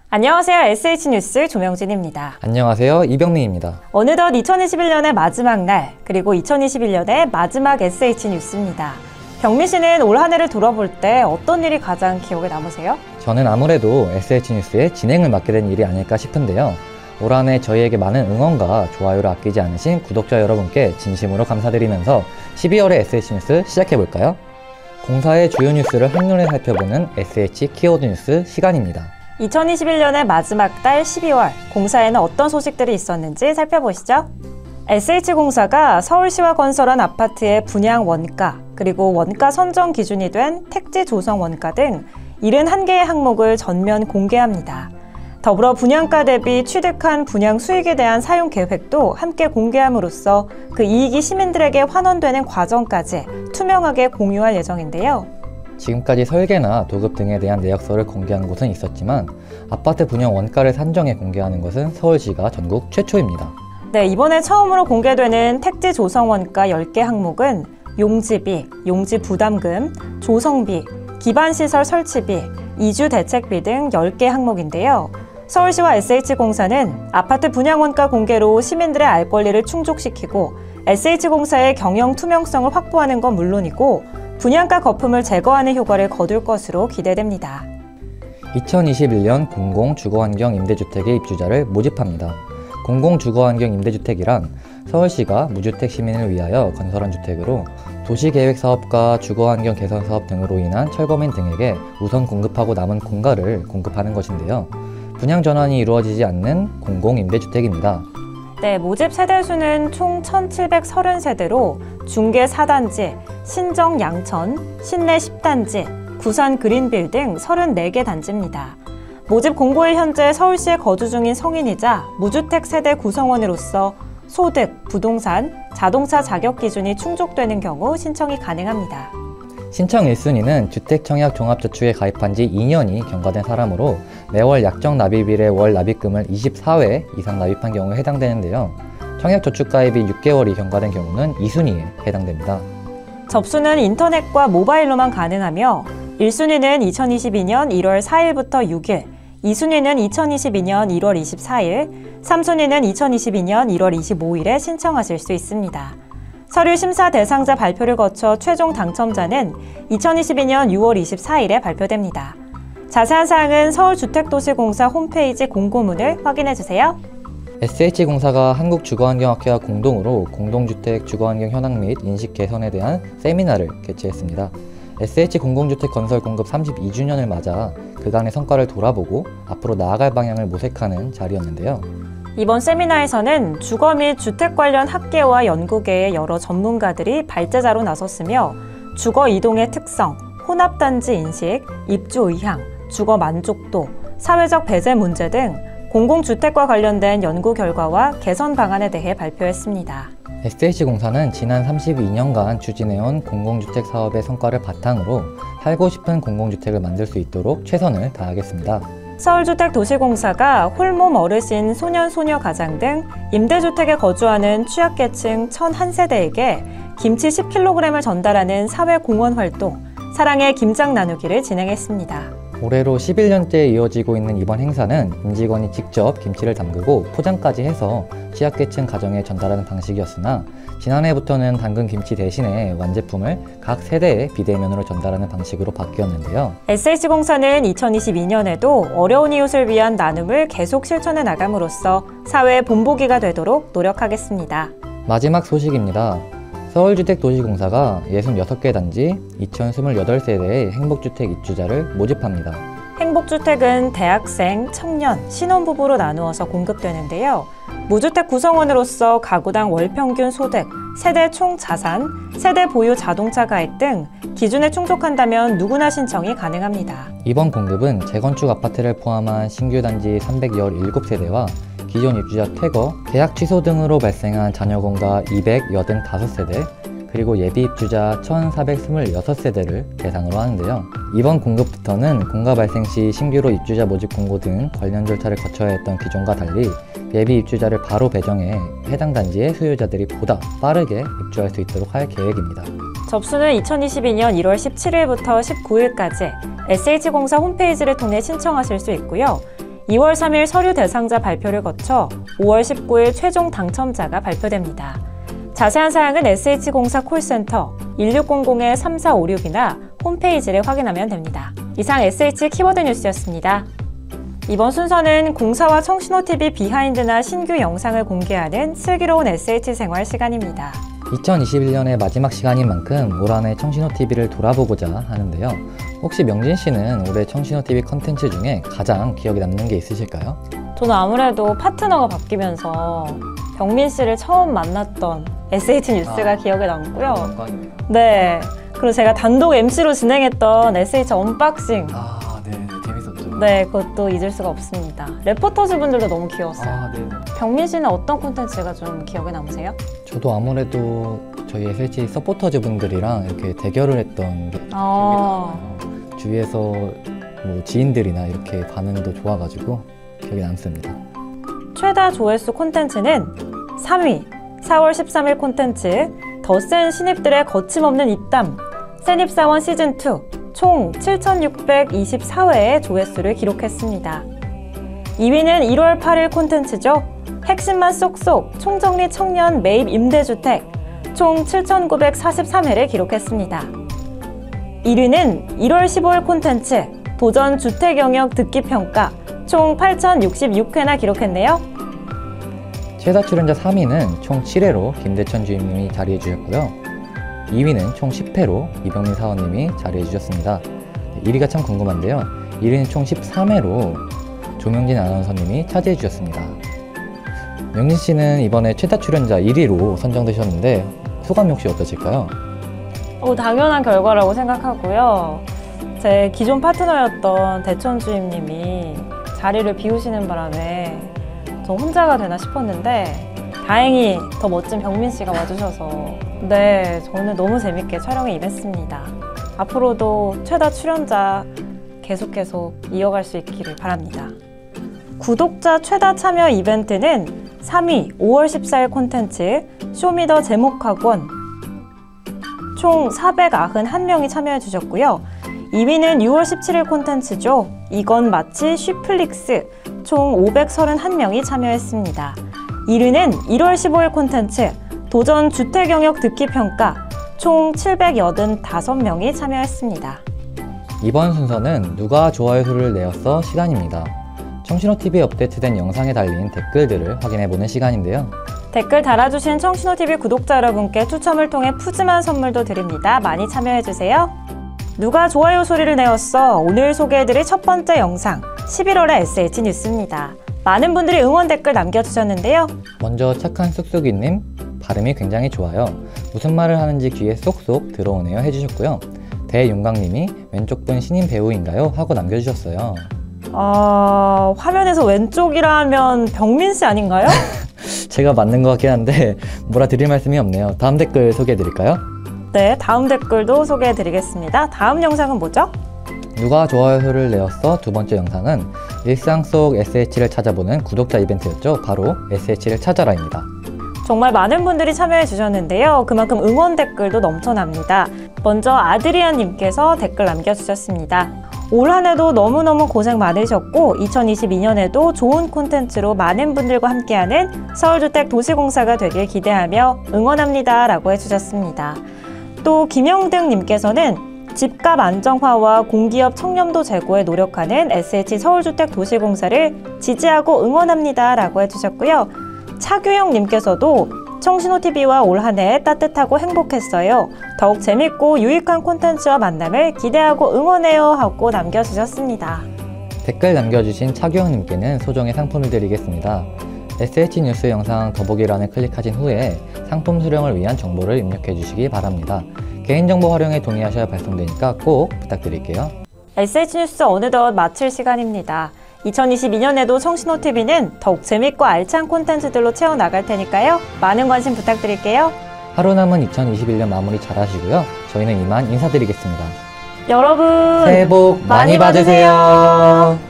안녕하세요. SH뉴스 조명진입니다. 안녕하세요. 이병민입니다. 어느덧 2021년의 마지막 날, 그리고 2021년의 마지막 SH뉴스입니다. 병민 씨는 올 한 해를 돌아볼 때 어떤 일이 가장 기억에 남으세요? 저는 아무래도 SH뉴스의 진행을 맡게 된 일이 아닐까 싶은데요. 올 한 해 저희에게 많은 응원과 좋아요를 아끼지 않으신 구독자 여러분께 진심으로 감사드리면서 12월의 SH뉴스 시작해볼까요? 공사의 주요 뉴스를 한눈에 살펴보는 SH 키워드 뉴스 시간입니다. 2021년의 마지막 달 12월, 공사에는 어떤 소식들이 있었는지 살펴보시죠. SH공사가 서울시와 건설한 아파트의 분양 원가, 그리고 원가 선정 기준이 된 택지 조성 원가 등 71개의 항목을 전면 공개합니다. 더불어 분양가 대비 취득한 분양 수익에 대한 사용 계획도 함께 공개함으로써 그 이익이 시민들에게 환원되는 과정까지 투명하게 공유할 예정인데요. 지금까지 설계나 도급 등에 대한 내역서를 공개한 곳은 있었지만 아파트 분양 원가를 산정해 공개하는 것은 서울시가 전국 최초입니다. 네, 이번에 처음으로 공개되는 택지 조성 원가 10개 항목은 용지비, 용지 부담금, 조성비, 기반시설 설치비, 이주 대책비 등 10개 항목인데요. 서울시와 SH공사는 아파트 분양 원가 공개로 시민들의 알 권리를 충족시키고 SH공사의 경영 투명성을 확보하는 건 물론이고 분양가 거품을 제거하는 효과를 거둘 것으로 기대됩니다. 2021년 공공주거환경 임대주택의 입주자를 모집합니다. 공공주거환경 임대주택이란 서울시가 무주택 시민을 위하여 건설한 주택으로 도시계획사업과 주거환경 개선사업 등으로 인한 철거민 등에게 우선 공급하고 남은 공가를 공급하는 것인데요. 분양 전환이 이루어지지 않는 공공임대주택입니다. 네, 모집 세대수는 총 1,730세대로 중계 4단지, 신정 양천, 신내 10단지, 구산 그린빌 등 34개 단지입니다. 모집 공고일 현재 서울시에 거주 중인 성인이자 무주택 세대 구성원으로서 소득, 부동산, 자동차 자격 기준이 충족되는 경우 신청이 가능합니다. 신청 1순위는 주택청약종합저축에 가입한 지 2년이 경과된 사람으로 매월 약정 납입일에 월 납입금을 24회 이상 납입한 경우에 해당되는데요. 청약저축 가입이 6개월이 경과된 경우는 2순위에 해당됩니다. 접수는 인터넷과 모바일로만 가능하며 1순위는 2022년 1월 4일부터 6일, 2순위는 2022년 1월 24일, 3순위는 2022년 1월 25일에 신청하실 수 있습니다. 서류 심사 대상자 발표를 거쳐 최종 당첨자는 2022년 6월 24일에 발표됩니다. 자세한 사항은 서울주택도시공사 홈페이지 공고문을 확인해주세요. SH공사가 한국주거환경학회와 공동으로 공동주택 주거환경 현황 및 인식 개선에 대한 세미나를 개최했습니다. SH공공주택 건설 공급 32주년을 맞아 그간의 성과를 돌아보고 앞으로 나아갈 방향을 모색하는 자리였는데요. 이번 세미나에서는 주거 및 주택 관련 학계와 연구계의 여러 전문가들이 발제자로 나섰으며 주거 이동의 특성, 혼합단지 인식, 입주 의향, 주거 만족도, 사회적 배제 문제 등 공공주택과 관련된 연구 결과와 개선 방안에 대해 발표했습니다. SH공사는 지난 32년간 추진해온 공공주택 사업의 성과를 바탕으로 살고 싶은 공공주택을 만들 수 있도록 최선을 다하겠습니다. 서울주택도시공사가 홀몸 어르신, 소년, 소녀 가장 등 임대주택에 거주하는 취약계층 1,001세대에게 김치 10kg을 전달하는 사회공헌 활동, 사랑의 김장 나누기를 진행했습니다. 올해로 11년째 이어지고 있는 이번 행사는 임직원이 직접 김치를 담그고 포장까지 해서 취약계층 가정에 전달하는 방식이었으나 지난해부터는 담근 김치 대신에 완제품을 각 세대에 비대면으로 전달하는 방식으로 바뀌었는데요. SH공사는 2022년에도 어려운 이웃을 위한 나눔을 계속 실천해 나감으로써 사회의 본보기가 되도록 노력하겠습니다. 마지막 소식입니다. 서울주택도시공사가 66개 단지 2,028세대의 행복주택 입주자를 모집합니다. 행복주택은 대학생, 청년, 신혼부부로 나누어서 공급되는데요. 무주택 구성원으로서 가구당 월평균 소득, 세대 총 자산, 세대 보유 자동차 가입 등 기준에 충족한다면 누구나 신청이 가능합니다. 이번 공급은 재건축 아파트를 포함한 신규 단지 317세대와 기존 입주자 퇴거, 계약 취소 등으로 발생한 자녀공가 285세대, 그리고 예비 입주자 1,426세대를 대상으로 하는데요. 이번 공급부터는 공가 발생 시 신규로 입주자 모집 공고 등 관련 절차를 거쳐야 했던 기존과 달리 예비 입주자를 바로 배정해 해당 단지의 소유자들이 보다 빠르게 입주할 수 있도록 할 계획입니다. 접수는 2022년 1월 17일부터 19일까지 SH공사 홈페이지를 통해 신청하실 수 있고요. 2월 3일 서류 대상자 발표를 거쳐 5월 19일 최종 당첨자가 발표됩니다. 자세한 사항은 SH공사 콜센터 1600-3456이나 홈페이지를 확인하면 됩니다. 이상 SH 키워드 뉴스였습니다. 이번 순서는 공사와 청신호TV 비하인드나 신규 영상을 공개하는 슬기로운 SH 생활 시간입니다. 2021년의 마지막 시간인 만큼 올 한해 청신호TV를 돌아보고자 하는데요. 혹시 명진 씨는 올해 청신호TV 컨텐츠 중에 가장 기억에 남는 게 있으실까요? 저는 아무래도 파트너가 바뀌면서 병민 씨를 처음 만났던 SH 뉴스가 기억에 남고요. 영광이네요. 네. 그리고 제가 단독 MC로 진행했던 SH 언박싱. 네, 재밌었죠. 네, 그것도 잊을 수가 없습니다. 레포터즈 분들도 너무 귀여웠어요. 네. 병민 씨는 어떤 콘텐츠가 좀 기억에 남으세요? 저도 아무래도 저희 SH 서포터즈 분들이랑 이렇게 대결을 했던 게 기억이 나요. 주위에서 뭐 지인들이나 이렇게 반응도 좋아가지고 기억에 남습니다. 최다 조회수 콘텐츠는 3위 4월 13일 콘텐츠 더 센 신입들의 거침없는 입담 신입사원 시즌2 총 7,624회의 조회수를 기록했습니다. 2위는 1월 8일 콘텐츠죠. 핵심만 쏙쏙 총정리 청년 매입 임대주택 총 7,943회를 기록했습니다. 1위는 1월 15일 콘텐츠 도전 주택 영역 듣기 평가 총 8,066회나 기록했네요. 최다 출연자 3위는 총 7회로 김대천 주임님이 자리해 주셨고요. 2위는 총 10회로 이병민 사원님이 자리해 주셨습니다. 1위가 참 궁금한데요. 1위는 총 13회로 조명진 아나운서님이 차지해 주셨습니다. 명진 씨는 이번에 최다 출연자 1위로 선정되셨는데 소감이 혹시 어떠실까요? 당연한 결과라고 생각하고요. 제 기존 파트너였던 대천 주임님이 자리를 비우시는 바람에 저 혼자가 되나 싶었는데 다행히 더 멋진 병민 씨가 와주셔서 네, 저는 너무 재밌게 촬영에 임했습니다. 앞으로도 최다 출연자 계속 이어갈 수 있기를 바랍니다. 구독자 최다 참여 이벤트는 3위 5월 14일 콘텐츠 쇼미더 제목학원 총 491명이 참여해 주셨고요. 2위는 6월 17일 콘텐츠죠. 이건 마치 쉬플릭스 총 531명이 참여했습니다. 1위는 1월 15일 콘텐츠 도전 주택영역 듣기 평가 총 785명이 참여했습니다. 이번 순서는 누가 좋아요 수를 내었어 시간입니다. 청신호TV에 업데이트된 영상에 달린 댓글들을 확인해보는 시간인데요. 댓글 달아주신 청신호TV 구독자 여러분께 추첨을 통해 푸짐한 선물도 드립니다. 많이 참여해주세요. 누가 좋아요 소리를 내었어? 오늘 소개해드릴 첫 번째 영상 11월의 SH 뉴스입니다. 많은 분들이 응원 댓글 남겨주셨는데요. 먼저 착한 쑥쑥이님 발음이 굉장히 좋아요. 무슨 말을 하는지 귀에 쏙쏙 들어오네요 해주셨고요. 대윤광님이 왼쪽 분 신인 배우인가요? 하고 남겨주셨어요. 화면에서 왼쪽이라면 병민 씨 아닌가요? 제가 맞는 것 같긴 한데 뭐라 드릴 말씀이 없네요. 다음 댓글 소개해드릴까요? 네, 다음 댓글도 소개해드리겠습니다. 다음 영상은 뭐죠? 누가 좋아요를 내었어? 두 번째 영상은 일상 속 SH를 찾아보는 구독자 이벤트였죠. 바로 SH를 찾아라입니다. 정말 많은 분들이 참여해 주셨는데요. 그만큼 응원 댓글도 넘쳐납니다. 먼저 아드리안님께서 댓글 남겨주셨습니다. 올 한 해도 너무너무 고생 많으셨고 2022년에도 좋은 콘텐츠로 많은 분들과 함께하는 서울주택도시공사가 되길 기대하며 응원합니다 라고 해주셨습니다. 또 김영등님께서는 집값 안정화와 공기업 청렴도 제고에 노력하는 SH 서울주택도시공사를 지지하고 응원합니다 라고 해주셨고요. 차규영님께서도 청신호TV와 올 한 해 따뜻하고 행복했어요. 더욱 재밌고 유익한 콘텐츠와 만남을 기대하고 응원해요 하고 남겨주셨습니다. 댓글 남겨주신 차규영님께는 소정의 상품을 드리겠습니다. SH 뉴스 영상 더보기란을 클릭하신 후에 상품 수령을 위한 정보를 입력해 주시기 바랍니다. 개인정보 활용에 동의하셔야 발송되니까 꼭 부탁드릴게요. SH 뉴스 어느덧 마칠 시간입니다. 2022년에도 청신호TV는 더욱 재밌고 알찬 콘텐츠들로 채워나갈 테니까요. 많은 관심 부탁드릴게요. 하루 남은 2021년 마무리 잘 하시고요. 저희는 이만 인사드리겠습니다. 여러분 새해 복 많이 받으세요.